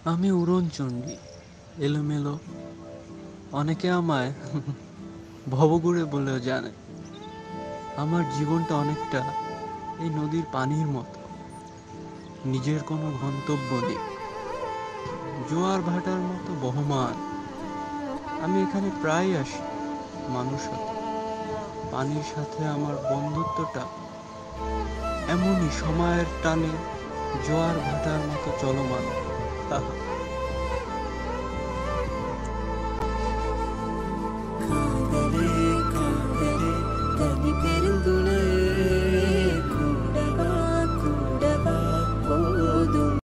আমি উড়নচণ্ডী, এলোমেলো। অনেকে আমায় ভবঘুরে বলেও জানে। আমার জীবনটা অনেকটা এই নদীর পানির মতো, নিজের কোনো গন্তব্য নেই, জোয়ার ভাটার মতো বহমান। আমি এখানে প্রায় আসি মানুষ হতে। পানির সাথে আমার বন্ধুত্বটা এমনই সময়ের টানে জোয়ার ভাটার মতো চলমান।